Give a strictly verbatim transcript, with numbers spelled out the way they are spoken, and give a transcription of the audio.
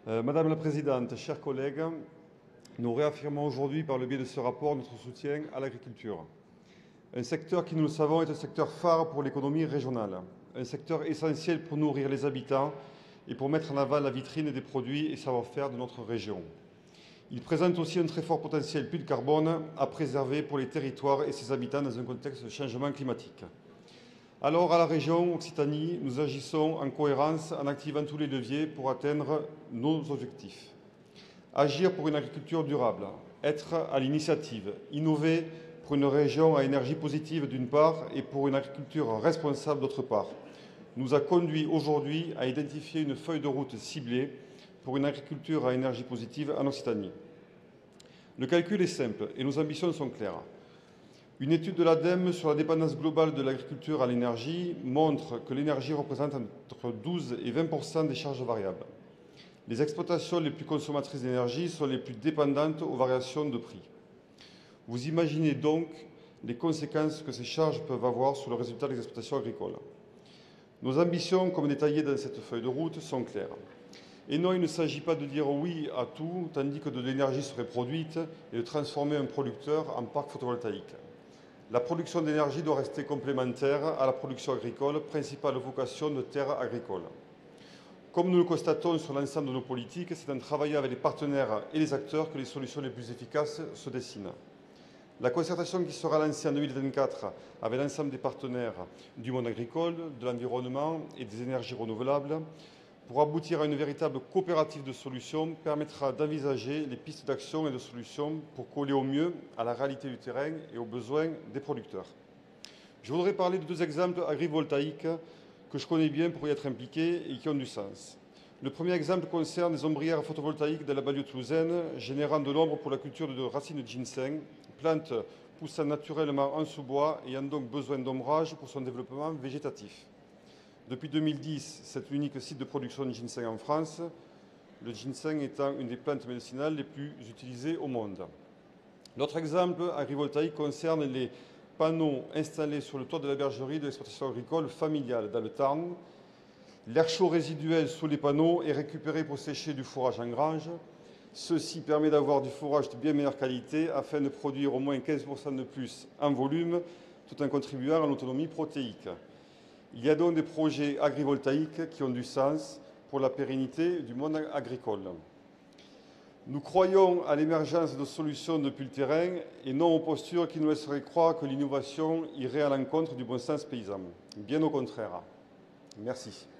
Euh, Madame la Présidente, chers collègues, nous réaffirmons aujourd'hui par le biais de ce rapport notre soutien à l'agriculture. Un secteur qui, nous le savons, est un secteur phare pour l'économie régionale, un secteur essentiel pour nourrir les habitants et pour mettre en avant la vitrine des produits et savoir-faire de notre région. Il présente aussi un très fort potentiel puits de carbone à préserver pour les territoires et ses habitants dans un contexte de changement climatique. Alors, à la région Occitanie, nous agissons en cohérence en activant tous les leviers pour atteindre nos objectifs. Agir pour une agriculture durable, être à l'initiative, innover pour une région à énergie positive d'une part et pour une agriculture responsable d'autre part, nous a conduit aujourd'hui à identifier une feuille de route ciblée pour une agriculture à énergie positive en Occitanie. Le calcul est simple et nos ambitions sont claires. Une étude de l'ADEME sur la dépendance globale de l'agriculture à l'énergie montre que l'énergie représente entre douze et vingt pour cent des charges variables. Les exploitations les plus consommatrices d'énergie sont les plus dépendantes aux variations de prix. Vous imaginez donc les conséquences que ces charges peuvent avoir sur le résultat des exploitations agricoles. Nos ambitions, comme détaillées dans cette feuille de route, sont claires. Et non, il ne s'agit pas de dire oui à tout, tandis que de l'énergie serait produite et de transformer un producteur en parc photovoltaïque. La production d'énergie doit rester complémentaire à la production agricole, principale vocation de terres agricoles. Comme nous le constatons sur l'ensemble de nos politiques, c'est en travaillant avec les partenaires et les acteurs que les solutions les plus efficaces se dessinent. La concertation qui sera lancée en deux mille vingt-quatre avec l'ensemble des partenaires du monde agricole, de l'environnement et des énergies renouvelables, pour aboutir à une véritable coopérative de solutions, permettra d'envisager les pistes d'action et de solutions pour coller au mieux à la réalité du terrain et aux besoins des producteurs. Je voudrais parler de deux exemples agrivoltaïques que je connais bien pour y être impliqué et qui ont du sens. Le premier exemple concerne les ombrières photovoltaïques de la banlieue toulousaine, générant de l'ombre pour la culture de racines de ginseng, plante poussant naturellement en sous-bois et ayant donc besoin d'ombrage pour son développement végétatif. Depuis deux mille dix, c'est l'unique site de production de ginseng en France, le ginseng étant une des plantes médicinales les plus utilisées au monde. L'autre exemple agrivoltaïque concerne les panneaux installés sur le toit de la bergerie de l'exploitation agricole familiale dans le Tarn. L'air chaud résiduel sous les panneaux est récupéré pour sécher du fourrage en grange. Ceci permet d'avoir du fourrage de bien meilleure qualité afin de produire au moins quinze pour cent de plus en volume, tout en contribuant à l'autonomie protéique. Il y a donc des projets agrivoltaïques qui ont du sens pour la pérennité du monde agricole. Nous croyons à l'émergence de solutions depuis le terrain et non aux postures qui nous laisseraient croire que l'innovation irait à l'encontre du bon sens paysan. Bien au contraire. Merci.